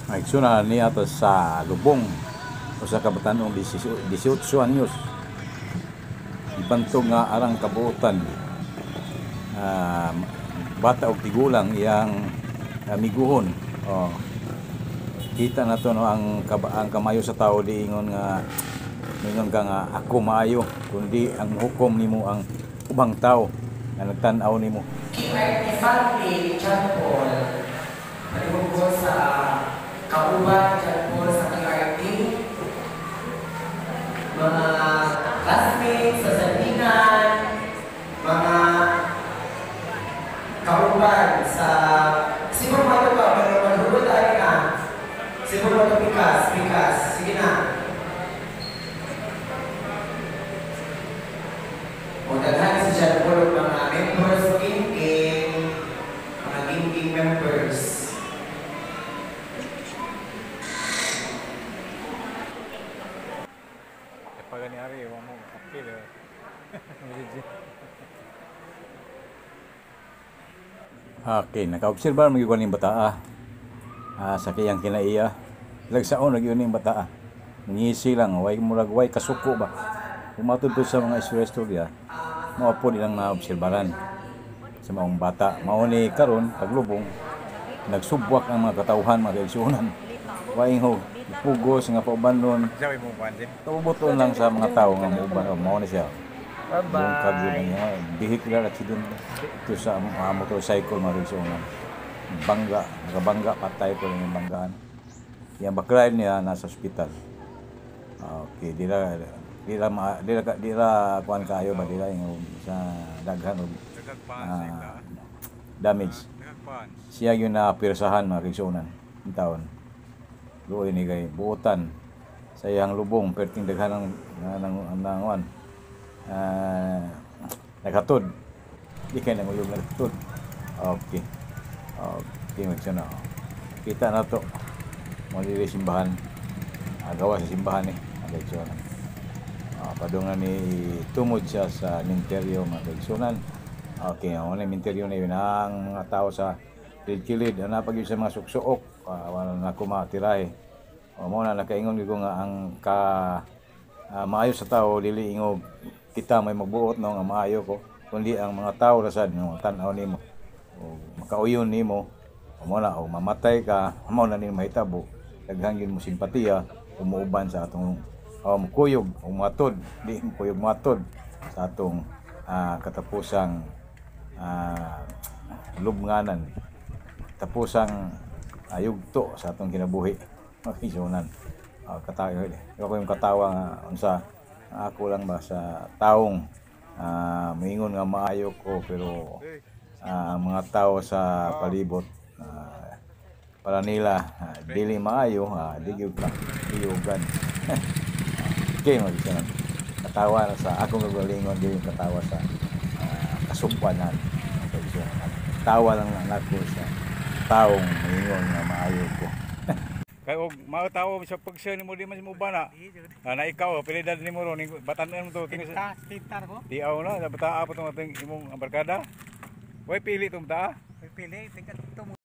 Naigsuna niya to sa lubong usa ka batanong 18 anyos. Ibantog nga arang kabuotan. Bata og tigulang iyang miguhon. Oh. Kita na to no ang kamayo sa tao di ingon ka nga ako maayo kundi ang hukom nimo ang ubang tao nga nagtan-aw nimo. Exactly, John Paul. Nalibog sa kauban, John Paul sa KRT. Mga classmates sa Sandigan, mga kauban sa siguro mga ito pa, pero manhulot tayo na. Siguro ito pikas, sige na. O daghan si John Paul mga members of King, mga King members. Pagani-ari, mo kapil. Okay, nakaobserba mo yung bataa. Sa kiyang kinaiya. Lagsaon lagi yun yung bataa. Ngisi lang, way murag kasuko ba. Umatod to sa mga istorya, maupod ilang naobserbaran sa maong bata. Mauni karon paglubong, nagsubwak ang mga katawhan, mga kaigsunan. Waing ho, pugos nga paubanon. Tubuton lang sa mga tao nga mauban, mauni siya. Yung kagyo niya, vehicular accident ito sa motorcycle mga kaigsunan. Nakabangga, patay po yung banggaan. Yung backline niya nasa ospital. Okay, dila kuan kayo ba dila yung sa daghan og damage. Siya yun na pirsahan mga kaigsunan in taon. Luoy ni kay buotan sa iyang lubong perting daghan ng naghatod. Di kay nangulog naghatod. Okay. Okay, magsana. Kita na to. Muli simbahan. Gawa sa simbahan mga kaigsunan. Padungan ni tumod siya sa minteryo mga kaigsunan. Okay, ang minteryo na yun ang mga tao sa kilid napag yun sa mga suksuok. Wala na kumatirahe. Mo na nakaingon ko nga ang maayo sa tao dili ingog kita may magbuot no nga maayo ko kundi ang mga tao rasad no tan-aw nimo o makauyon nimo mo na o mamatay ka mo na nimo mahitabo daghang yun mo simpatiya umuuban sa atong mukuyog o matod di mukuyog matod sa atong katapusang lubnganan tapusang yugto sa atong kinabuhi makisunan katawa ko yung katawa nga unsa ako lang ba sa taong moingon nga maayo ko pero ang mga tao sa palibot para nila dili maayo di gyud ka iyugan. Okay magisunan katawa sa akong nagalingon dili katawa sa kasubwanan tawa lang ako sa taong moingon nga maayo ko. Kay og mga tawo sa pagsa nimo di man mo bana. Na ikaw pilidad nimo ron batan-an mo to tingis. Tintar ko. Di aw na bata apot mo ting imong barkada. Way pili tum ta. Pili tingkat